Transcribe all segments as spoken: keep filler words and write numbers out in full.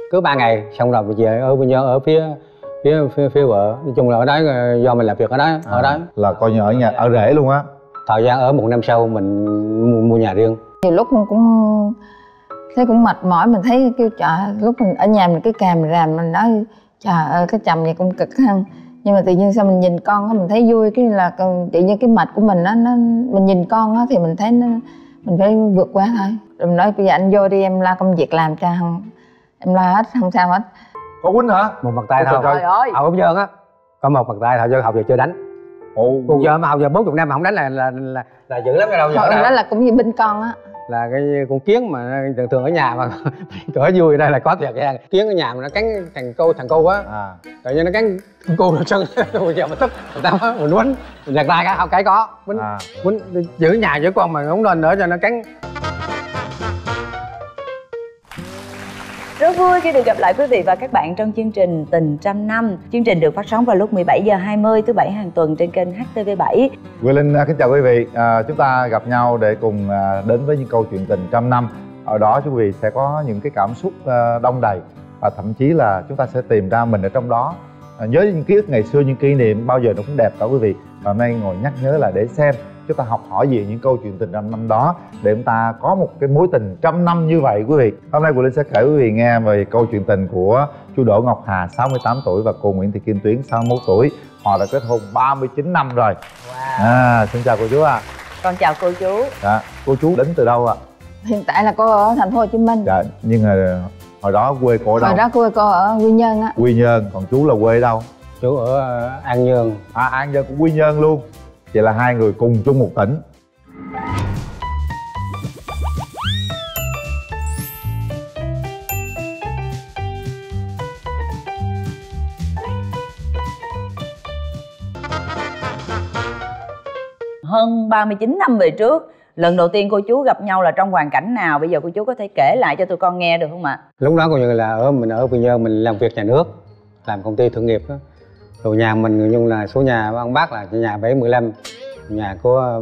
cứ ba ngày xong rồi về ở bên ở phía phía phía, phía vợ. Nói chung là ở đó do mình làm việc ở đó à, ở đó là coi như ở nhà ở rể luôn á. Thời gian ở một năm sau mình mua, mua nhà riêng. Nhiều lúc cũng thấy cũng mệt mỏi, mình thấy kêu trời, lúc mình ở nhà mình cứ càm ràm mình nói trời ơi cái chồng này cũng cực ha. Nhưng mà tự nhiên sao mình nhìn con á mình thấy vui, cái là tự nhiên cái mệt của mình nó nó mình nhìn con á thì mình thấy nó mình phải vượt qua thôi. Rồi mình nói bây giờ anh vô đi em lo công việc làm cho không, em lo hết không sao hết. Có quýnh hả? Một bàn tay thôi. Trời ơi. Hậu Úc Dơn á có một bàn tay thôi chứ Hậu giờ chưa đánh. Ồ. Cuộc giờ mà Hậu giờ bốn mươi năm mà không đánh là là là, là dữ lắm cái đâu. Thôi đó là cũng như binh con á. Là cái con kiến mà thường thường ở nhà mà cỡ vui đây là có thiệt nha. Kiến ở nhà mà nó cắn thằng cô thằng cô á, à. Tự nhiên nó cắn cô nó sân bây giờ mình tức người ta mình quýnh mình giật tay cái không cái có quýnh à. Quýnh giữ nhà giữ con mà không nên nữa cho nó cắn. Rất vui khi được gặp lại quý vị và các bạn trong chương trình Tình Trăm Năm. Chương trình được phát sóng vào lúc mười bảy giờ hai mươi thứ bảy hàng tuần trên kênh H T V bảy. Quyền Linh kính chào quý vị. À, chúng ta gặp nhau để cùng đến với những câu chuyện tình trăm năm. Ở đó quý vị sẽ có những cái cảm xúc đông đầy và thậm chí là chúng ta sẽ tìm ra mình ở trong đó. À, nhớ những ký ức ngày xưa, những kỷ niệm bao giờ nó cũng đẹp cả quý vị. Và hôm nay ngồi nhắc nhớ là để xem chúng ta học hỏi gì những câu chuyện tình trăm năm đó để chúng ta có một cái mối tình trăm năm như vậy quý vị. Hôm nay Quyền Linh sẽ kể quý vị nghe về câu chuyện tình của chú Đỗ Ngọc Hà sáu mươi tám tuổi và cô Nguyễn Thị Kim Tuyến sáu mươi mốt tuổi. Họ đã kết hôn ba mươi chín năm rồi. Wow. À, xin chào cô chú ạ. À. Con chào cô chú. Dạ, cô chú đến từ đâu ạ? À? Hiện tại là cô ở thành phố Hồ Chí Minh. Dạ, nhưng mà hồi đó quê cô ở đâu? Hồi đó quê cô ở Quy Nhơn á. Quy Nhơn, còn chú là quê đâu? Chú ở An Nhơn. À, An Nhơn cũng Quy Nhơn luôn. Vậy là hai người cùng chung một tỉnh. Hơn ba mươi chín năm về trước, lần đầu tiên cô chú gặp nhau là trong hoàn cảnh nào? Bây giờ cô chú có thể kể lại cho tụi con nghe được không ạ? Lúc đó coi như là ở mình ở Quy Nhơn, mình làm việc nhà nước, làm công ty thương nghiệp đó. Rồi nhà mình nhưng là số nhà ông bác là nhà bảy mươi lăm, nhà của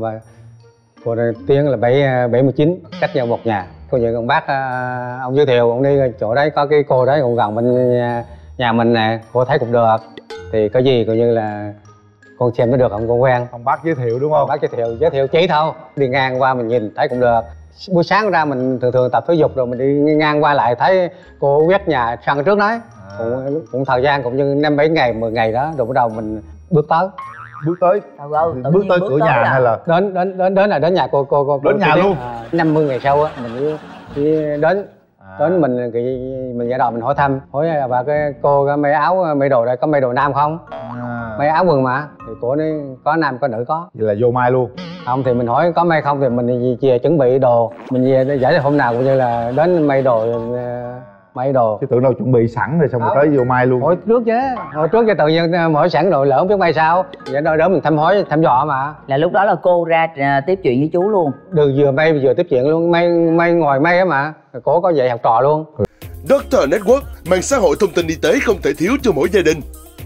cô Tiến là bảy bảy mươi chín, cách nhau một nhà. Coi như ông bác ông giới thiệu ông đi chỗ đấy có cái cô đấy cũng gần bên nhà, nhà mình nè, cô thấy cũng được thì có gì coi như là con xem nó được không con quen. Ông bác giới thiệu đúng không? Ông bác giới thiệu giới thiệu chỉ thôi, đi ngang qua mình nhìn thấy cũng được. Buổi sáng ra mình thường thường tập thể dục rồi mình đi ngang qua lại thấy cô quét nhà sân trước đấy. À. Cũng, cũng thời gian cũng như năm bảy ngày mười ngày đó rồi bắt đầu mình bước tới. Bước tới ơi, bước tới bước cửa nhà là... hay là đến đến đến đến là đến nhà cô cô cô đến cô nhà luôn. À, năm mươi ngày sau á mình đi, đi đến à. Đến mình thì mình ra đầu mình hỏi thăm, hỏi bà cái cô cái mấy áo mấy đồ đây có mấy đồ nam không? À. Mấy áo quần mà thì cô nói có nam có nữ có. Vậy là vô mai luôn. Không thì mình hỏi có may không thì mình về chuẩn bị đồ, mình về giải hôm nào cũng như là đến may đồ may đồ. Chứ tưởng đâu chuẩn bị sẵn rồi xong rồi tới vô mai luôn. Hỏi trước chứ, hỏi trước cho tự nhiên hỏi sẵn rồi lỡ không biết may sao. Vậy đó đỡ mình thăm hỏi thăm dò mà. Là lúc đó là cô ra uh, tiếp chuyện với chú luôn. Được vừa may vừa tiếp chuyện luôn, may may ngồi may á mà. Cô có dạy học trò luôn. Doctor Network, mạng xã hội thông tin y tế không thể thiếu cho mỗi gia đình.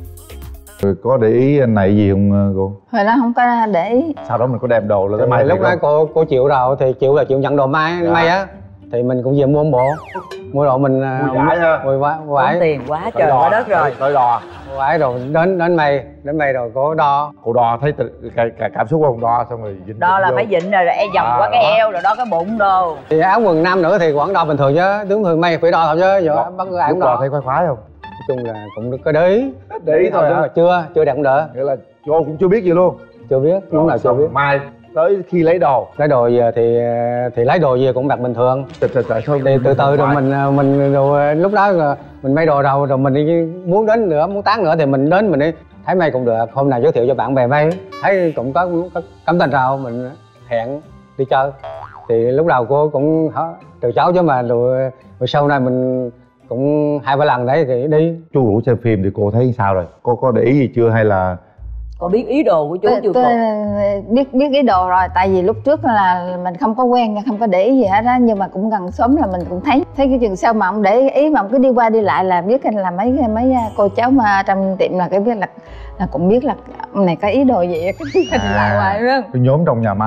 Rồi có để ý anh này gì không cô? Hồi đó không có để ý. Sau đó mình có đem đồ là tới may. Lúc đó cô cô chịu rồi thì chịu là chịu nhận đồ may dạ. May á thì mình cũng về mua một bộ mua đồ mình mua vải ha, mua vải vải tiền quá trời quá đất rồi tới đo vải rồi đến đến may đến may rồi cô đo cô đo thấy cái, cái cảm xúc không đo xong rồi dính đo là vô. Phải dịnh rồi, rồi e vòng à, qua cái eo rồi đo cái bụng đồ thì áo quần nam nữa thì vẫn đo bình thường chứ đúng thường may phải đo thôi chứ giờ bắt người ai cũng đo. Thấy khoái khoái không? Nói chung là cũng có để ý để ý thôi mà chưa chưa đẹp cũng đỡ. Nghĩa là cô cũng chưa biết gì luôn. Chưa biết lúc nào chưa biết. Mai tới khi lấy đồ lấy đồ về thì thì lấy đồ về cũng mặc bình thường. Trời trời trời thôi thì từ từ rồi mình mình rồi lúc đó rồi mình may đồ đầu rồi mình đi muốn đến nữa muốn tán nữa thì mình đến mình đi thấy may cũng được, hôm nào giới thiệu cho bạn bè may thấy cũng có, có cảm tình rồi mình hẹn đi chơi. Thì lúc đầu cô cũng từ cháu chứ mà rồi, rồi sau này mình cũng hai ba lần đấy thì đi. Chú rủ xem phim thì cô thấy sao rồi? Cô có để ý gì chưa hay là có biết ý đồ của chú tôi, chưa? Tôi biết biết ý đồ rồi, tại vì lúc trước là mình không có quen, không có để ý gì hết á, nhưng mà cũng gần xóm là mình cũng thấy thấy cái chừng sau mà ông để ý mà ông cứ đi qua đi lại là biết là mấy mấy cô cháu mà trong tiệm là cái biết là là cũng biết là ông này có ý đồ gì cái à, lại hoài luôn. Cái nhóm trong nhà may họ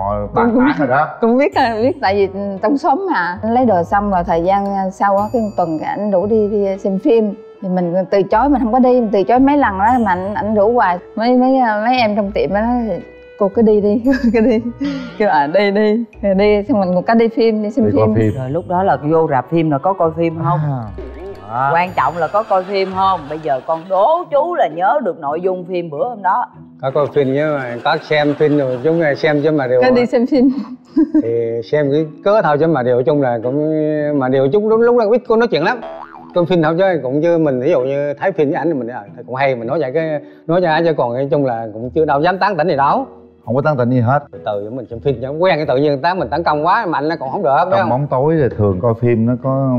họ bàn tán rồi đó. Cũng biết biết tại vì trong xóm mà lấy đồ xong rồi thời gian sau á cái tuần ảnh rủ đi đi xem phim thì mình từ chối, mình không có đi, mình từ chối mấy lần đó mà ảnh ảnh rủ hoài. Mấy mấy mấy em trong tiệm đó nói cô cứ đi đi cứ đi kêu à đi đi đi xong mình một cái đi phim đi xem Đi phim. coi phim Rồi lúc đó là vô rạp phim là có coi phim không? à. À. Quan trọng là có coi phim không? Bây giờ con đố chú là nhớ được nội dung phim bữa hôm đó. Có coi phim nhưng mà có xem phim rồi chúng xem chứ mà điều Cái đi xem phim thì xem cái cớ thôi chứ mà điều chung là cũng mà điều chung lúc lúc đó biết cô nói chuyện lắm, coi phim thôi chứ cũng như mình ví dụ như thấy phim với ảnh thì mình à, cũng hay mình nói vậy cái nói cho ảnh chứ còn nói chung là cũng chưa đâu dám tán tỉnh gì đâu. Không có tán tỉnh gì hết. Từ từ mình xem phim cho quen cái tự nhiên tán mình tấn công quá mạnh nó còn không được phải Trong không? bóng tối thì thường coi phim nó có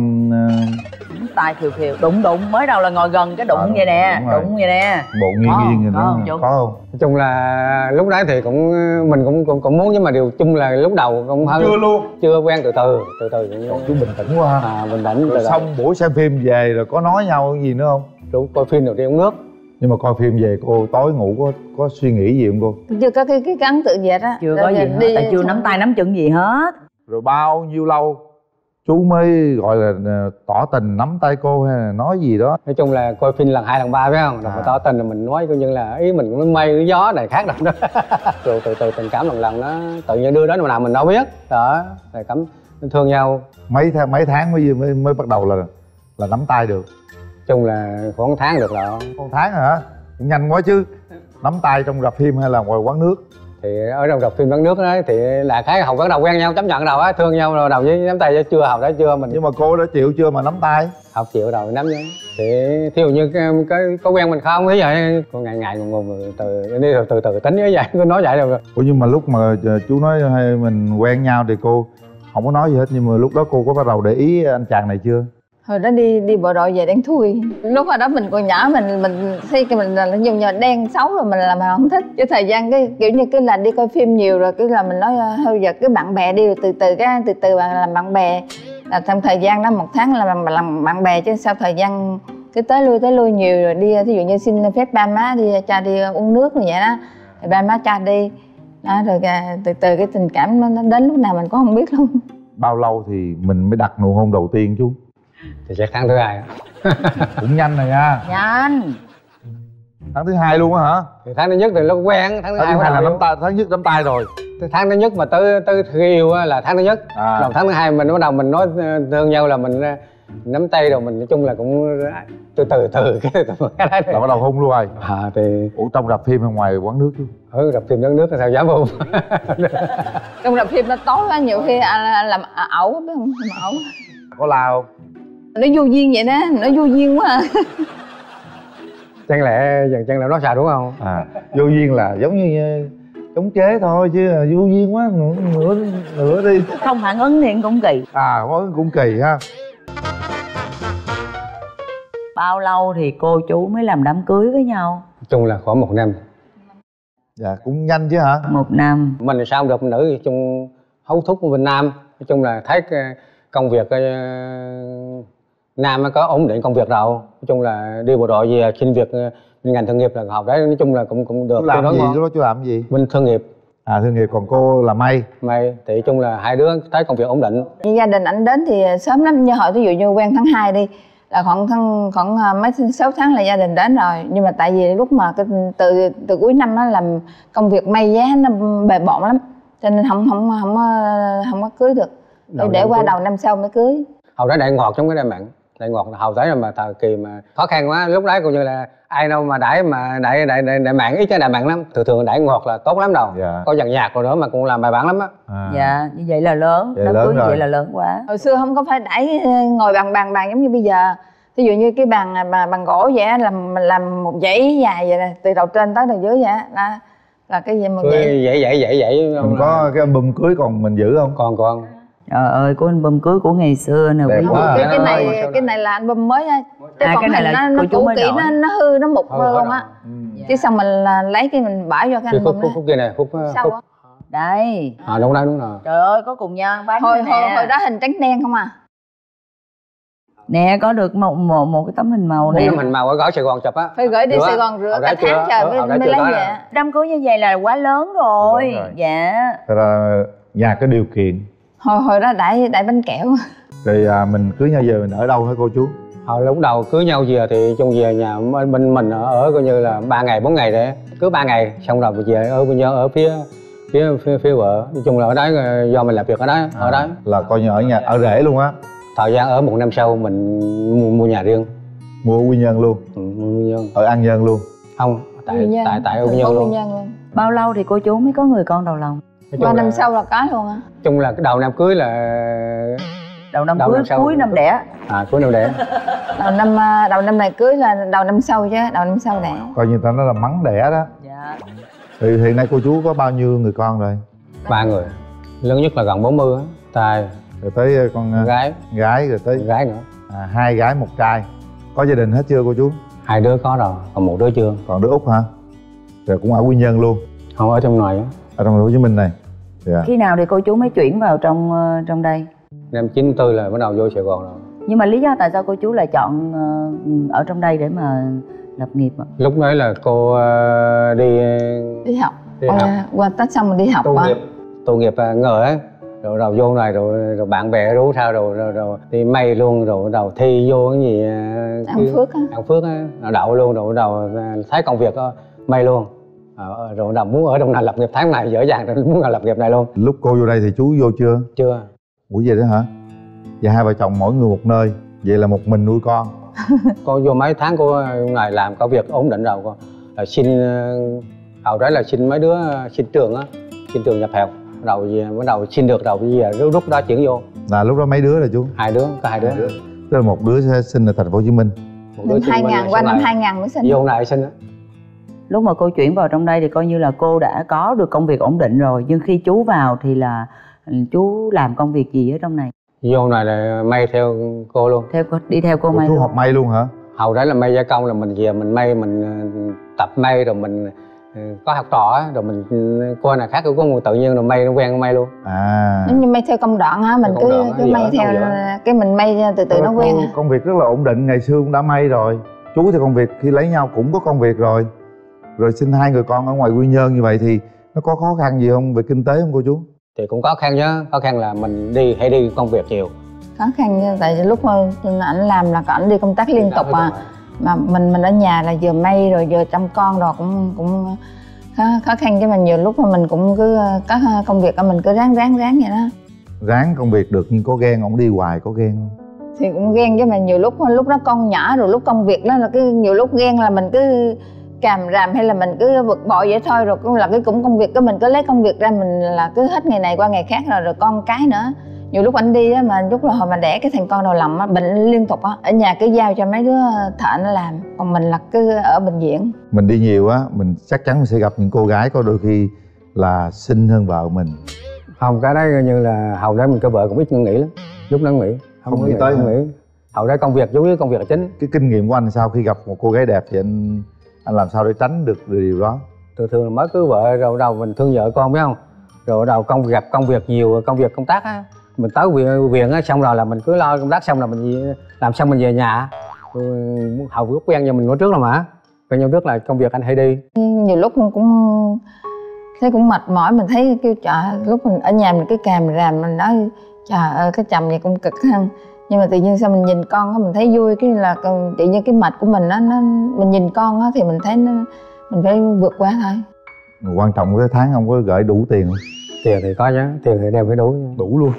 uh, Tay phiều phiều đụng đụng mới đầu là ngồi gần cái đụng à, vậy nè, đúng rồi. đụng vậy nè. bộ nghiêng Có, nghiêng rồi có đó. không, Dũng? Có không? Nói chung là lúc đấy thì cũng mình cũng cũng, cũng muốn nhưng mà điều chung là lúc đầu cũng hơi Chưa luôn. chưa quen từ từ từ từ Còn chú bình tĩnh quá ha. à bình tĩnh Rồi từ xong buổi xem phim về rồi có nói nhau cái gì nữa không? từ coi phim đầu tiên uống nước. Nhưng mà coi phim về cô tối ngủ có có suy nghĩ gì không cô? chưa có cái cái cái ấn tượng gì hết á. Chưa có gì hết, tại chưa nắm tay nắm chân gì hết. Rồi bao nhiêu lâu chú mới gọi là ờ, tỏ tình nắm tay cô hay là nói gì đó? Nói chung là coi phim lần hai lần ba phải không? Rồi À. mà tỏ tình là mình nói coi như là ý mình cũng mây cái gió này khác đâu đó. Rồi từ từ tình cảm lần lần nó tự nhiên đưa đến nào mình đâu biết đó, rồi cảm thương nhau. Mấy tháng mấy tháng mới mới mới bắt đầu là là nắm tay được? Nói chung là khoảng tháng được rồi. Một tháng hả? Cũng nhanh quá chứ. Nắm tay trong rạp phim hay là ngoài quán nước? Thì ở trong rạp phim bán nước đó thì là cái hầu bắt đầu quen nhau chấp nhận đầu á, thương nhau rồi đầu với nắm tay chưa hầu đó chưa mình. Nhưng mà cô đã chịu chưa mà nắm tay? Học chịu rồi nắm nhé thì thí dụ như cái, cái có quen mình không thế vậy con ngày ngày ngùng ngùng từ đi rồi từ từ tính như vậy cứ nói vậy rồi. Ủa nhưng mà lúc mà chú nói hay mình quen nhau thì cô không có nói gì hết, nhưng mà lúc đó cô có bắt đầu để ý anh chàng này chưa? Hồi đó đi đi bộ đội về đen thui, lúc hồi đó mình còn nhỏ mình mình thấy cái mình là dùng nhờ đen xấu rồi mình là mình không thích. Cái thời gian cái kiểu như cái là đi coi phim nhiều rồi cái là mình nói thôi giờ cái bạn bè đi rồi từ từ cái từ từ bạn làm bạn bè, là trong thời gian đó một tháng là làm, làm bạn bè chứ sau thời gian cái tới lui tới lui nhiều rồi đi ví dụ như xin phép ba má đi cha đi uống nước như vậy đó thì ba má cha đi đó, rồi từ từ cái tình cảm nó, nó đến lúc nào mình cũng không biết luôn. Bao lâu thì mình mới đặt nụ hôn đầu tiên chú? Thì sẽ tháng thứ hai. Cũng nhanh rồi nha. Nhanh. Tháng thứ hai luôn á hả? Thì tháng thứ nhất thì lúc quen, tháng thứ Tháng hai thứ hai là bắt đầu nắm tay, tháng nhất nắm tay rồi. yêu. Tháng thứ nhất mà tới tới khi yêu á là tháng thứ nhất. À. Đầu tháng thứ hai mình bắt đầu mình nói thương nhau là mình nắm tay rồi mình nói chung là cũng từ từ từ cái cái đấy. Là bắt đầu hôn luôn rồi. À thì Ủa trong rạp phim hay ngoài quán nước chú? ở rạp phim đất nước sao dám không? Trong rạp phim nó tối quá nhiều khi à, làm à, ẩu biết không, làm ẩu Có la không? nó vô duyên vậy đó, nó vô duyên quá à. Chẳng lẽ dần chân là nó xài đúng không? À, vô duyên là giống như chống chế thôi chứ vô duyên quá nữa nữa, nữa đi. Không phản ứng thì cũng kỳ. À có cũng kỳ ha. Bao lâu thì cô chú mới làm đám cưới với nhau? Nói chung là khoảng một năm. Dạ cũng nhanh chứ hả? Một năm. Mình là sao được nữ thì chung hấu thúc của Việt Nam. Nói chung là thấy cái công việc cái Nam nó có ổn định công việc đâu. Nói chung là đi bộ đội về xin việc ngành thương nghiệp là học đấy, nói chung là cũng cũng được. Chú làm gì? ngon. Chú nói chú làm gì? Bên thương nghiệp. À thương nghiệp, còn cô là may. May thì nói chung là hai đứa thấy công việc ổn định. Gia đình ảnh đến thì sớm lắm, như hồi ví dụ như quen tháng hai đi là khoảng tháng khoảng mấy sáu tháng là gia đình đến rồi, nhưng mà tại vì lúc mà cái, từ từ cuối năm á làm công việc may giá nó bề bộn lắm cho nên không không không không có cưới được. Để, để qua đầu năm sau mới cưới. Hầu đó đại ngọt trong cái đêm mặn, đại ngọt hầu thấy là mà thời kỳ mà khó khăn quá, lúc đấy cũng như là ai đâu mà đãi mà đại đại đại, đại mặn ít cái đại mặn lắm, thường thường đãi ngọt là tốt lắm đâu. Dạ. Có dàn nhạc rồi nữa mà cũng làm bài bản lắm á. À. Dạ, như vậy là lớn. Vậy Đám lớn cưới như rồi. vậy là lớn quá. Hồi xưa không có phải đãi ngồi bàn bàn bàn giống như bây giờ. Ví dụ như cái bàn bàn, bàn gỗ vậy á, làm làm một dãy dài vậy nè, từ đầu trên tới đầu dưới vậy á, là, là cái gì một Cưới dãy. vậy vậy vậy vậy Mình có cái album cưới còn mình giữ không? còn còn Trời ơi, của album cưới của ngày xưa nè. Đẹp quý quá. vị. Cái, cái À, này sao cái rồi? này là album mới á. Chứ À, còn cái này hình là nó, nó của chú cũ mới kỹ, đổi. nó, nó hư, nó mục Ừ, luôn á. Ừ. Chứ xong mình là lấy cái mình bỏ vô cái cái album khúc đó. khúc khúc kia này khúc Sau khúc á. Đây. à đúng đấy đúng rồi. Trời ơi, có cùng nhau bán Hồi, nè. hồi, hồi đó hình trắng đen không à. Nè có được một một, một cái tấm hình màu nè. Tấm hình màu ở gói Sài Gòn chụp á. Phải gửi đi Rửa. Sài Gòn rửa Hồi cả đó chưa, tháng trời hồi- mới, hồi đó mới chưa lấy có về. đâu. Đám cưới như vậy là quá lớn rồi. Đúng rồi. Dạ. Thật ra nhà có điều kiện. Hồi hồi đó đãi đãi bánh kẹo. Rồi à, mình cưới nhau giờ mình ở đâu hả cô chú? Hồi lúc đầu cưới nhau về thì chung về nhà bên mình, mình ở, ở coi như là ba ngày bốn ngày đấy, cứ ba ngày xong rồi về ở bên nhau ở phía phía phía, phía vợ. Nói chung là ở đó do mình làm việc ở đó ở đó. Là coi như ở nhà ở rể luôn á. Thời gian ở một năm sau mình mua, mua nhà riêng. Mua ở Quy Nhơn luôn. Ừ, mua Quy Nhơn. Ở An Nhơn luôn. Không, tại Quy Nhơn. tại tại ở Thành Quy phố Nhơn Quy luôn. Nhơn luôn. Bao lâu thì cô chú mới có người con đầu lòng? Nói chung Qua năm là- sau là có luôn á. chung là cái đầu năm cưới là Đầu năm Đầu cưới năm sau. cuối năm đẻ. à cuối năm đẻ. Đầu năm à, đầu năm này cưới là đầu năm sau chứ, đầu năm sau đẻ. Coi như ta nói là mắng đẻ đó. Dạ. Thì hiện nay cô chú có bao nhiêu người con rồi? Ba người, lớn nhất là gần bốn mươi á, trai, Rồi tới ờ, con ờ, gái, gái rồi tới gái nữa. à, hai gái một trai. Có gia đình hết chưa cô chú? Hai đứa có rồi, còn một đứa chưa. Còn đứa út hả? Rồi cũng ở Quy Nhơn luôn. Không, ở trong ngoài á. Ở trong thành phố Hồ Chí Minh này. Dạ. Khi nào thì cô chú mới chuyển vào trong ờ, trong đây? Năm chín tư là bắt đầu vô Sài Gòn rồi. Nhưng mà lý do tại sao cô chú lại chọn ờ, ở trong đây để mà lập nghiệp ạ? Lúc đấy là cô ờ, đi Đi học. Đi qua, học. qua Tết xong rồi đi học tu á. nghiệp, tu nghiệp ờ, ngờ ấy. Rồi đầu vô này rồi, rồi bạn bè rủ sao rồi, rồi, rồi đi may luôn, rồi đầu thi vô cái gì ờ, An cái- Phước á. An Phước á, đậu luôn, rồi đầu ờ, thấy công việc ờ, may luôn. Ờ, rồi đầu muốn ở trong này lập nghiệp tháng này dễ dàng, rồi muốn lập nghiệp này luôn. Lúc cô vô đây thì chú vô chưa? Chưa. Ủa vậy đó hả? Vậy hai vợ chồng mỗi người một nơi. Vậy là một mình nuôi con. Cô vô mấy tháng cô này làm công việc ổn định rồi cô là xin ờ, hồi đó là xin mấy đứa xin trường á, xin trường nhập học, đầu về bắt đầu xin được đầu bây giờ lúc đó chuyển vô Là lúc đó mấy đứa rồi chú? hai đứa, có hai đứa, Tức là một đứa sẽ sinh ở thành phố Hồ Chí Minh. một Năm xin hai bên ngàn, này, qua sau năm này hai ngàn mới sinh. vô này xin á. Lúc mà cô chuyển vào trong đây thì coi như là cô đã có được công việc ổn định rồi. Nhưng khi chú vào thì là ừ, chú làm công việc gì ở trong này? Vô này là may theo cô luôn. Theo cô, đi theo cô Ủa, may chú luôn. học may luôn hả? Hầu đấy là may gia công, là mình về mình may, mình ờ, tập may rồi mình ờ, có học trò á, rồi mình ừ, coi này khác có một tự nhiên rồi may nó quen may luôn. À. Giống như may theo công đoạn á, mình Theo công cứ, đoạn á, cứ dở, may không theo dở. cái mình may từ từ nó Cô- quen à. Công việc rất là ổn định, ngày xưa cũng đã may rồi. Chú thì công việc khi lấy nhau cũng có công việc rồi. Rồi sinh hai người con ở ngoài Quy Nhơn như vậy thì nó có khó khăn gì không về kinh tế không cô chú? Thì cũng khó khăn chứ, khó khăn là mình đi hay đi công việc nhiều. Khó khăn nha, tại vì lúc mà ảnh làm là ảnh đi công tác liên tục à, mà mình mình ở nhà là vừa may rồi vừa chăm con rồi cũng cũng khó, khó khăn, chứ mà nhiều lúc mà mình cũng cứ có công việc mình cứ ráng ráng ráng vậy đó. Ráng công việc được nhưng có ghen không? Đi hoài có ghen không? Thì cũng ghen, chứ mà nhiều lúc lúc đó con nhỏ rồi lúc công việc đó là cứ nhiều lúc ghen là mình cứ càm ràm hay là mình cứ bực bội vậy thôi, rồi cũng là cái cũng công việc, cái mình cứ lấy công việc ra mình là cứ hết ngày này qua ngày khác, rồi rồi con cái nữa. Nhiều lúc anh đi á, mà lúc là hồi mà đẻ cái thằng con đầu lòng á, bệnh liên tục á, ở nhà cứ giao cho mấy đứa thợ nó làm, còn mình là cứ ở bệnh viện. Mình đi nhiều á, mình chắc chắn mình sẽ gặp những cô gái có đôi khi là xinh hơn vợ mình. Không, cái đấy như là hầu đấy mình có vợ cũng ít nghĩ lắm, lúc đó nghĩ Không có nghĩ tới không hả? nghĩ. Hầu đấy công việc chú ý công việc là chính. Cái kinh nghiệm của anh sau khi gặp một cô gái đẹp thì anh anh làm sao để tránh được điều đó? Thường thường là mới cưới vợ rồi đầu mình thương vợ con biết không, rồi đầu công gặp công việc nhiều, công việc công tác á, mình tới viện viện á, xong rồi là mình cứ lo công tác xong là mình về- làm xong mình về nhà. Ừ, hầu lúc quen nhau mình nói trước là mà quen nhau trước là công việc anh hay đi. Nhiều lúc mình cũng thấy cũng mệt mỏi, mình thấy kêu trời, lúc mình ở nhà mình cứ càm ràm mình nói trời ơi cái chồng này cũng cực hơn. Nhưng mà tự nhiên sao mình nhìn con á, mình thấy vui, cái là còn tự nhiên cái mệt của mình á, nó mình nhìn con á thì mình thấy nó, mình phải vượt qua thôi. Mà quan trọng cái tháng không có gửi đủ tiền không? Tiền thì có chứ, tiền thì đem phải đủ. Đủ luôn.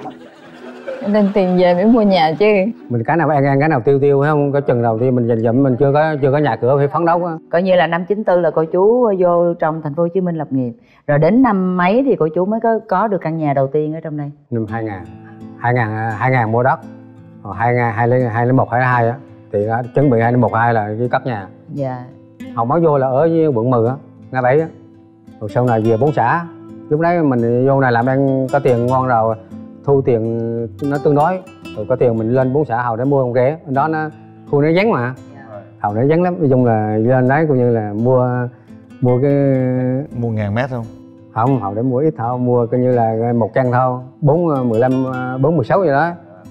Nên tiền về mới mua nhà chứ. Mình cái nào ăn ăn cái nào tiêu tiêu phải không, có chừng đầu tiên mình dành dụm mình chưa có chưa có nhà cửa phải phấn đấu á. Coi như là năm chín tư là cô chú vô trong thành phố Hồ Chí Minh lập nghiệp. Rồi đến năm mấy thì cô chú mới có có được căn nhà đầu tiên ở trong đây? Năm hai ngàn, hai ngàn hai ngàn mua đất, hai ngàn hai lấy hai lấy một hai hai á, thì đã chuẩn bị hai một hai là cái cất nhà. Dạ. Hồng mới vô là ở với quận mười á, ngã bảy á, rồi sau này về bốn xã. Lúc đấy mình vô này làm đang có tiền ngon rồi, thu tiền nó tương đối, rồi có tiền mình lên bốn xã Hầu để mua con rẻ, bên đó nó khu nó vắng mà, Hầu nó vắng lắm. Nói chung là lên đấy coi như là mua mua cái Mua ngàn mét không? không, Hầu để mua ít thôi, mua coi như là một căn thôi, bốn mười lăm bốn mười sáu vậy đó.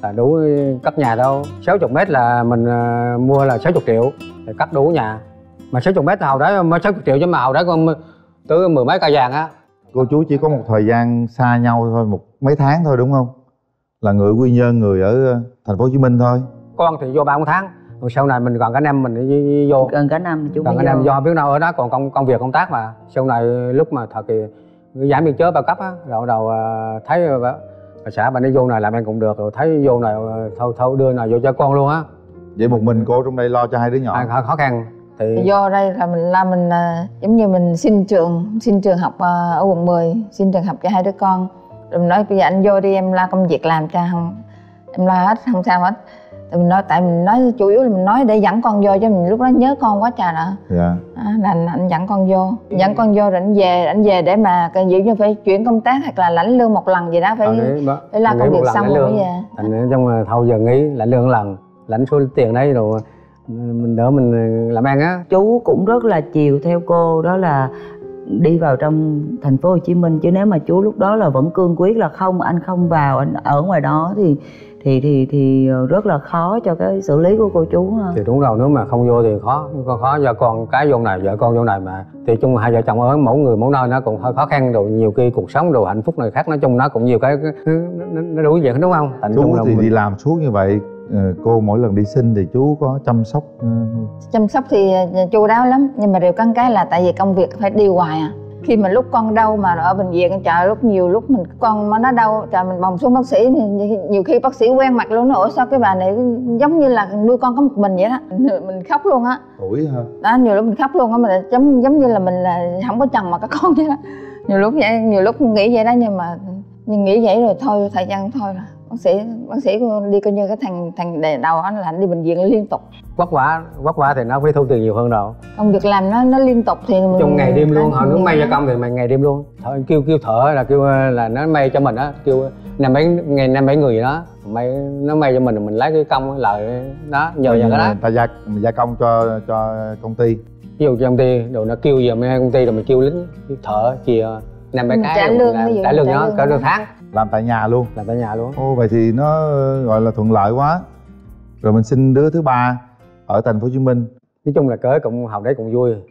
là đủ cất nhà đâu. Sáu chục mét là mình uh, mua là sáu chục triệu để cất đủ nhà. Mà sáu chục mét hồi đó mới sáu chục triệu chứ mà hồi đó con tới mười mấy cây vàng á. Cô chú chỉ có một thời gian xa nhau thôi, một mấy tháng thôi đúng không? Là người Quy Nhơn, người ở thành phố Hồ Chí Minh thôi. Con thì vô ba bốn tháng, rồi sau này mình còn cả năm mình đi vô. Gần cả năm chú Gần cả năm do biết đâu ở đó còn công công việc công tác mà. Sau này lúc mà thời kỳ giảm biên chế bao cấp á, rồi đầu thấy bà xã bà đi vô này làm ăn cũng được, rồi thấy vô này thôi thôi đưa này vô cho con luôn á. Vậy một mình cô trong đây lo cho hai đứa nhỏ? À, khó khăn thì vô đây là mình là mình giống như mình xin trường xin trường học ở quận mười, xin trường học cho hai đứa con. Rồi mình nói bây giờ anh vô đi em lo công việc làm cho không, em lo hết không sao hết. Thì mình nói tại mình nói chủ yếu là mình nói để dẫn con vô, cho mình lúc đó nhớ con quá trời nè. Dạ. À, là anh, anh dẫn con vô, dẫn con vô rồi anh về, anh về để mà ví dụ như phải chuyển công tác hoặc là lãnh lương một lần gì đó phải à, phải lo công việc xong rồi mới về. Thành trong là thôi giờ nghỉ lãnh lương một lần, lãnh số tiền đấy rồi mình đỡ mình làm ăn á. Chú cũng rất là chiều theo cô, đó là đi vào trong thành phố Hồ Chí Minh, chứ nếu mà chú lúc đó là vẫn cương quyết là không, anh không vào, anh ở ngoài đó thì thì thì thì rất là khó cho cái xử lý của cô chú ha. Thì đúng rồi, nếu mà không vô thì khó, khó do con cái vô này, vợ con vô này mà thì chung hai vợ chồng ở mỗi người mỗi nơi nó cũng hơi khó khăn, rồi nhiều khi cuộc sống rồi hạnh phúc này khác, nói chung nó cũng nhiều cái nó, nó đủ việc đúng không? Thành chú thì mình... đi làm suốt như vậy, cô mỗi lần đi sinh thì chú có chăm sóc? Chăm sóc thì chu đáo lắm, nhưng mà điều căn cái là tại vì công việc phải đi hoài à. Khi mà lúc con đau mà ở bệnh viện, trời lúc nhiều lúc mình con mà nó đau, trời mình bồng xuống bác sĩ, nhiều khi bác sĩ quen mặt luôn, nó ủa sao cái bà này giống như là nuôi con có một mình vậy đó, mình khóc luôn á. Ủi hả? Đó, nhiều lúc mình khóc luôn á, mình giống giống như là mình là không có chồng mà có con vậy đó. Nhiều lúc vậy, nhiều lúc nghĩ vậy đó, nhưng mà nhưng nghĩ vậy rồi thôi, thời gian thôi là bác sĩ bác sĩ đi coi như cái thằng thằng đề đầu anh là anh đi bệnh viện liên tục. Vất vả vất vả thì nó phải thu tiền nhiều hơn đâu. Công việc làm nó nó liên tục thì trong ngày đêm luôn. Họ muốn may cho công thì mày ngày đêm luôn. Thôi kêu kêu thợ là kêu là nó may cho mình á, kêu năm mấy ngày năm mấy người gì đó may, nó may cho mình, mình lấy cái công lợi đó, nhờ nhờ cái đó ta gia gia công cho cho công ty. Ví dụ cho công ty rồi nó kêu giờ mấy công ty rồi mình kêu lính kêu thợ chìa năm mấy cái trả lương, trả lương nó cả lương tháng. Làm tại nhà luôn? Làm tại nhà luôn. Ô vậy thì nó gọi là thuận lợi quá. Rồi mình sinh đứa thứ ba ở thành phố Hồ Chí Minh. Nói chung là cỡ cũng hầu đấy cũng vui,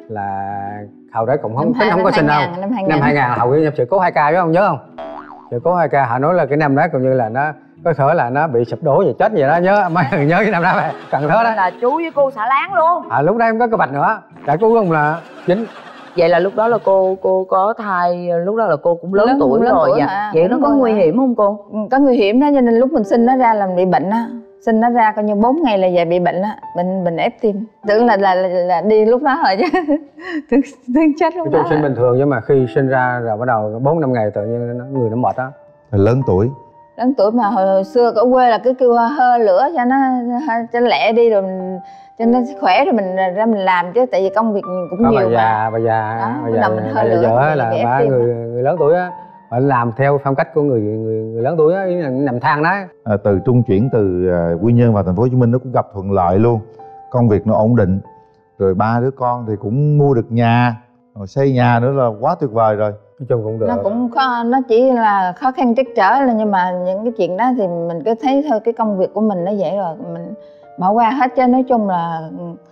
là hầu đấy cũng không tính không có sinh đâu. Năm hai ngàn hầu nhập sự cố hai ca, biết không, nhớ không? Sự cố hai ca họ nói là cái năm đó cũng như là nó có thể là nó bị sụp đổ gì chết gì đó, nhớ mấy người nhớ cái năm đó vậy. Cần thớ đó là chú với cô xả láng luôn. À lúc đó em có cái bạch nữa, cả chú không là chính. Vậy là lúc đó là cô cô có thai, lúc đó là cô cũng lớn, lớn tuổi lớn rồi tuổi dạ. Vậy nó có nguy hiểm không cô? Có nguy hiểm đó, cho nên lúc mình sinh nó ra là bị bệnh á, sinh nó ra coi như bốn ngày là về bị bệnh á, bệnh bệnh ép tim, tưởng là là, là, là đi lúc đó rồi chứ tưởng, tưởng chết lúc đó. Đó sinh bình thường nhưng mà khi sinh ra rồi bắt đầu bốn năm ngày tự nhiên nó, người nó mệt á. Lớn tuổi. Lớn tuổi mà hồi, hồi xưa ở quê là cứ kêu hơ lửa cho nó cho lẹ đi rồi mình, cho nó khỏe rồi mình ra mình làm, chứ tại vì công việc cũng có nhiều. Bà già, bà già, bà già, bà già vợ là bà người người lớn tuổi á, bà làm theo phong cách của người người, người lớn tuổi á, ý là nằm thang đó. À, từ trung chuyển từ uh, Quy Nhơn vào thành phố Hồ Chí Minh nó cũng gặp thuận lợi luôn, công việc nó ổn định, rồi ba đứa con thì cũng mua được nhà, rồi xây nhà nữa là quá tuyệt vời rồi. Nói chung cũng được. Nó cũng khó, nó chỉ là khó khăn trắc trở là, nhưng mà những cái chuyện đó thì mình cứ thấy thôi, cái công việc của mình nó vậy rồi mình bỏ qua hết, chứ nói chung là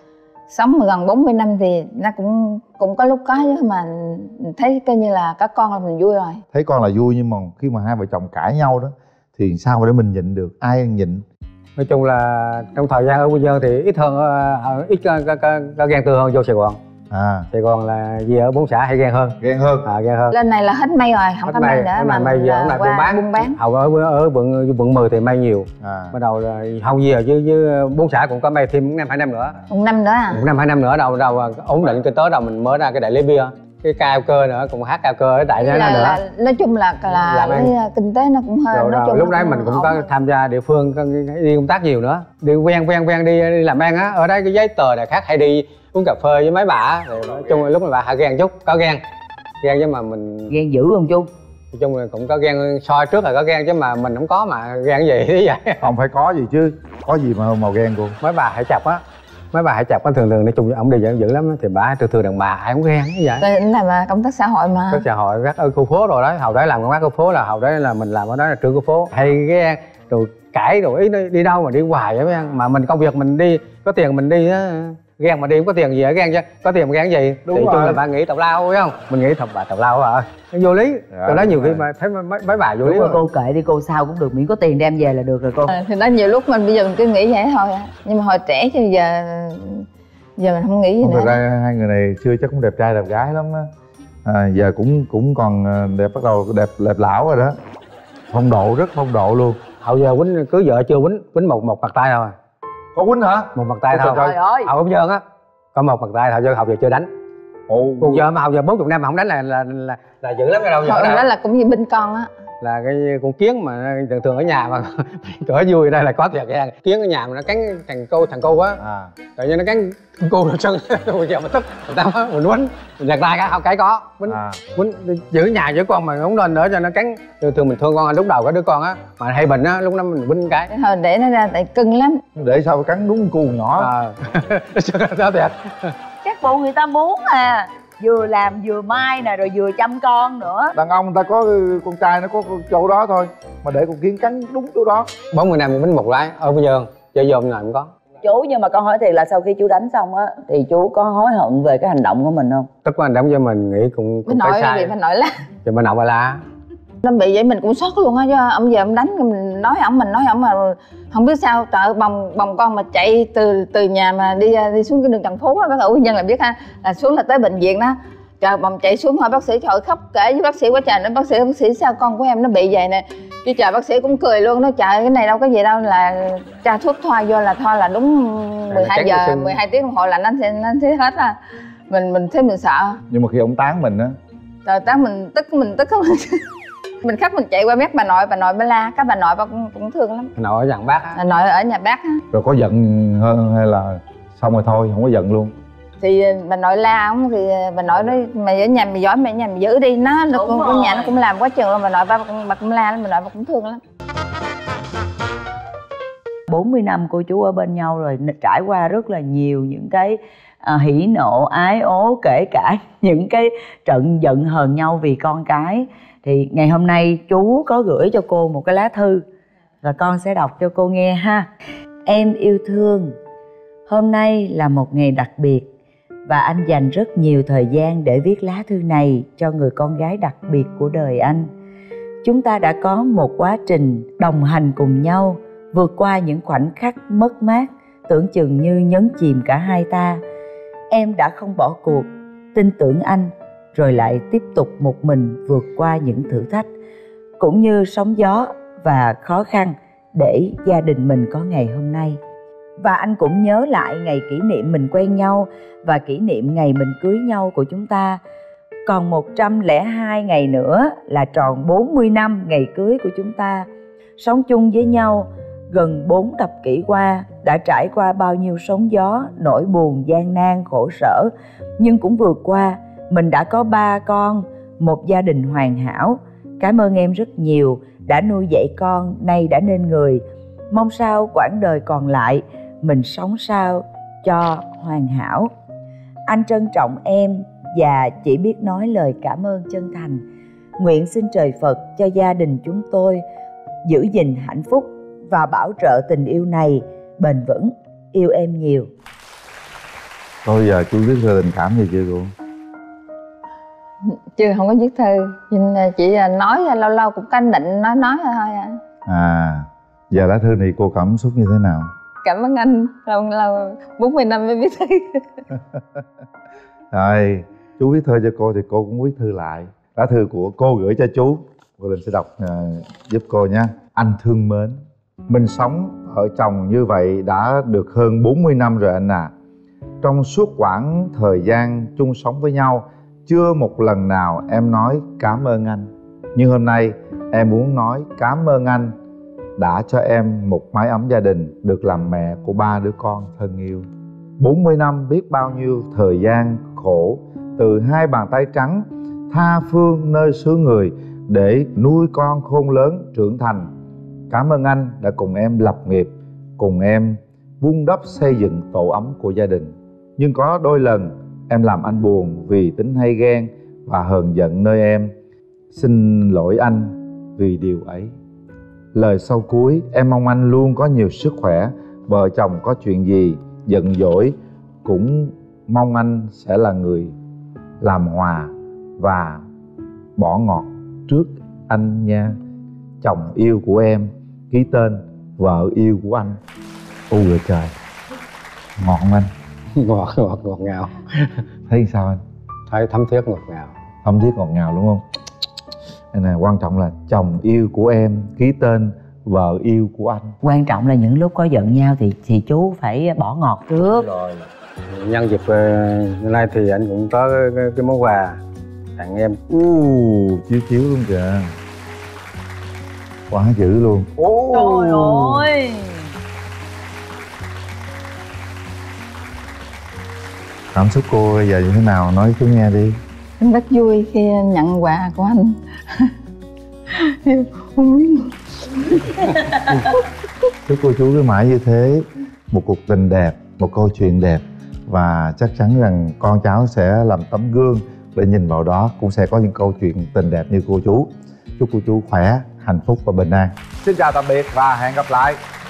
sống gần bốn mươi năm thì nó cũng cũng có lúc có, chứ mà thấy coi như là có con là mình vui rồi. Thấy con là vui, nhưng mà khi mà hai vợ chồng cãi nhau đó thì sao để mình nhịn được, ai nhịn? Nói chung là trong thời gian ở Quy Nhơn thì ít hơn, ít có, có, có, có ghen tương hơn vô Sài Gòn. À Sài Gòn là gì ở bốn xã hay ghen hơn. Ghen hơn. À, ghen hơn. Lên này là hết may rồi, không hết có may nữa mà may giờ hôm nay buôn bán. buôn bán. Hầu ở ở quận quận mười thì may nhiều. À. Bắt đầu là hầu gì ở chứ chứ bốn xã cũng có may thêm năm hai năm nữa. Một năm nữa à? Một năm hai năm nữa đâu đâu ổn định kinh tế đâu mình mới ra cái đại lý bia. Cái cao cơ nữa, cũng hát cao cơ ở đại đó nữa. Là, nói chung là là cái kinh tế nó cũng hơi rồi, nói rồi, chung lúc đấy mình cũng có rồi. Tham gia địa phương, đi công tác nhiều nữa, đi quen quen quen đi, đi làm ăn á, ở đây cái giấy tờ này khác, hay đi uống cà phê với mấy bà, rồi nói chung là lúc mà bà hạ ghen chút, có ghen ghen chứ mà mình ghen dữ không chú? Nói chung là cũng có ghen, soi trước là có ghen chứ mà mình không có mà ghen cái gì thế vậy. Không phải có gì chứ, có gì mà màu ghen cô? Mấy bà hay chọc á, mấy bà hay chọc á, thường thường nói chung ổng đi dữ, dữ lắm thì bà thường thường đàn bà ai cũng ghen cái vậy. Tôi làm công tác xã hội mà. Công tác xã hội các ở khu phố rồi đấy, hầu đấy làm công tác khu phố là hầu đấy là mình làm ở đó là trưởng khu phố, hay ghen rồi cãi rồi ý đi đâu mà đi hoài vậy mấy anh, mà mình công việc mình đi có tiền mình đi á, ghen mà đi không có tiền gì ở ghen chứ, có tiền mà ghen gì. Đúng thì rồi. chung là bạn nghĩ tào lao phải không, mình nghĩ thầm bà tào lao à, nó vô lý. Dạ, tôi nói nhiều khi rồi. mà thấy mấy, mấy bà vô Đúng lý rồi, mà. cô kệ đi, cô sao cũng được, miễn có tiền đem về là được rồi cô. À, thì đó nhiều lúc mình bây giờ mình cứ nghĩ vậy thôi à. Nhưng mà hồi trẻ chứ giờ giờ mình không nghĩ gì Không, nữa. thực ra hai người này xưa chắc cũng đẹp trai đẹp gái lắm á, à, giờ cũng cũng còn đẹp, bắt đầu đẹp đẹp lão rồi đó, phong độ rất phong độ luôn. Hậu giờ quýnh cưới vợ chưa quýnh quýnh một một bàn tay thôi, Có quýnh hả? một bàn tay Ôi thôi. trời Trời ơi, Hậu không dơn á, có một bàn tay thôi chứ hậu giờ chưa đánh. Ồ. Cuộc giờ mà hậu giờ bốn chục năm mà không đánh là là là, là dữ lắm cái đâu. Hồi đó là cũng như binh con á. Là cái con kiến mà thường thường ở nhà mà cỡ vui đây là có thiệt nha, kiến ở nhà mà nó cắn thằng cô thằng cô á, À. tự nhiên nó cắn cô rồi sân bây giờ mà tức người ta á, mình quýnh mình giật tay cái không cái có quýnh À. quýnh giữ nhà giữ con mà không nên nữa cho nó cắn. Thường thường mình thương con lúc đầu có đứa con á mà hay bệnh á, lúc đó mình quýnh cái Hồi để nó ra tại cưng lắm. Để sao cắn đúng cu nhỏ. ờ đó thiệt. các bộ người ta muốn à, vừa làm vừa mai nè, rồi vừa chăm con nữa. Đàn ông người ta có con trai nó có chỗ đó thôi, mà để con kiến cắn đúng chỗ đó. bốn mươi năm mình quýnh một lái ở bây giờ chơi dồn nào cũng có. Chú, nhưng mà con hỏi thiệt là sau khi chú đánh xong á thì chú có hối hận về cái hành động của mình không? Tức là hành động cho mình nghĩ cũng Mới cũng nội phải gì sai phải nội lá. thì mình nậu bà la. Nó bị vậy mình cũng sốc luôn á, chứ ông giờ ông đánh mình nói ổng mình nói ổng mà không biết sao. Trời ơi, bồng bồng con mà chạy từ từ nhà mà đi đi xuống cái đường Trần Phú á, bác Hữu Nhân là biết ha, là xuống là tới bệnh viện đó. Trời, bồng chạy xuống hỏi bác sĩ, trời khóc kể với bác sĩ quá trời. Nói bác sĩ bác sĩ sao con của em nó bị vậy nè. Chứ trời, bác sĩ cũng cười luôn, nói trời cái này đâu có gì đâu, là tra thuốc thoa vô là thoa là đúng mười hai giờ mười hai tiếng đồng hồ là nó sẽ nó thấy hết à. Mình mình thấy mình sợ. Nhưng mà khi ông tán mình á, Trời, tao mình tức mình tức không. Mình khóc mình chạy qua mép bà nội, bà nội mới la, các bà nội bà cũng, cũng thương lắm. Nội ở dặn bác á. Bà nội ở nhà bác á. rồi có giận hơn hay là xong rồi thôi không có giận luôn? Thì bà nội la ổng thì bà nội nói mày ở nhà mày giỏi, mày ở nhà mày giữ đi, nó nó cũng ở nhà nó cũng làm quá chừng luôn. Bà nội bà, bà cũng la lắm, bà nội bà cũng thương lắm. bốn mươi năm cô chú ở bên nhau rồi, trải qua rất là nhiều những cái à, hỉ nộ ái ố, kể cả những cái trận giận hờn nhau vì con cái. Thì ngày hôm nay chú có gửi cho cô một cái lá thư, và con sẽ đọc cho cô nghe ha. Em yêu thương, hôm nay là một ngày đặc biệt và anh dành rất nhiều thời gian để viết lá thư này cho người con gái đặc biệt của đời anh. Chúng ta đã có một quá trình đồng hành cùng nhau, vượt qua những khoảnh khắc mất mát tưởng chừng như nhấn chìm cả hai ta. Em đã không bỏ cuộc, tin tưởng anh, rồi lại tiếp tục một mình vượt qua những thử thách cũng như sóng gió và khó khăn để gia đình mình có ngày hôm nay. Và anh cũng nhớ lại ngày kỷ niệm mình quen nhau và kỷ niệm ngày mình cưới nhau của chúng ta. Còn một trăm lẻ hai ngày nữa là tròn bốn mươi năm ngày cưới của chúng ta. Sống chung với nhau gần bốn thập kỷ qua, đã trải qua bao nhiêu sóng gió, nỗi buồn, gian nan, khổ sở, nhưng cũng vượt qua. Mình đã có ba con, một gia đình hoàn hảo. Cảm ơn em rất nhiều đã nuôi dạy con, nay đã nên người. Mong sao quãng đời còn lại mình sống sao cho hoàn hảo. Anh trân trọng em và chỉ biết nói lời cảm ơn chân thành. Nguyện xin trời Phật cho gia đình chúng tôi giữ gìn hạnh phúc và bảo trợ tình yêu này bền vững. Yêu em nhiều. Thôi giờ chú viết thư tình cảm gì chưa cô? Chưa, không có viết thư, nhưng chỉ là nói lâu lâu cũng canh định nói nói thôi à. À, giờ lá thư này cô cảm xúc như thế nào? Cảm ơn anh, lâu lâu bốn mươi năm mới viết thư. Rồi, chú viết thư cho cô thì cô cũng viết thư lại. Lá thư của cô gửi cho chú, cô Linh sẽ đọc uh, giúp cô nha. Anh thương mến, mình sống ở chồng như vậy đã được hơn bốn mươi năm rồi anh à. Trong suốt quãng thời gian chung sống với nhau, chưa một lần nào em nói cảm ơn anh. Nhưng hôm nay em muốn nói cảm ơn anh đã cho em một mái ấm gia đình, được làm mẹ của ba đứa con thân yêu. bốn mươi năm biết bao nhiêu thời gian khổ, từ hai bàn tay trắng tha phương nơi xứ người để nuôi con khôn lớn trưởng thành. Cảm ơn anh đã cùng em lập nghiệp, cùng em vun đắp xây dựng tổ ấm của gia đình. Nhưng có đôi lần em làm anh buồn vì tính hay ghen và hờn giận nơi em. Xin lỗi anh vì điều ấy. lời sau cuối, em mong anh luôn có nhiều sức khỏe. Vợ chồng có chuyện gì giận dỗi cũng mong anh sẽ là người làm hòa và bỏ ngọt trước anh nha. Chồng yêu của em ký tên vợ yêu của anh. Ôi trời trời, ngọt không anh? Ngọt, ngọt, ngọt ngào. Thấy sao anh? Thấy thấm thiết ngọt ngào. Thấm thiết ngọt ngào đúng không? Đây này, quan trọng là chồng yêu của em ký tên vợ yêu của anh. Quan trọng là những lúc có giận nhau thì thì chú phải bỏ ngọt trước. Rồi. Nhân dịp uh, nay thì anh cũng có cái, cái, cái món quà tặng em. u chiếu chiếu luôn kìa, quá dữ luôn. Trời ơi, Cảm xúc cô bây giờ như thế nào, nói chú nghe đi. Em rất vui khi nhận quà của anh. Em không biết. Chúc cô chú cứ mãi như thế, một cuộc tình đẹp, một câu chuyện đẹp, và chắc chắn rằng con cháu sẽ làm tấm gương để nhìn vào đó, cũng sẽ có những câu chuyện tình đẹp như cô chú. Chúc cô chú khỏe, hạnh phúc và bình an. Xin chào tạm biệt và hẹn gặp lại.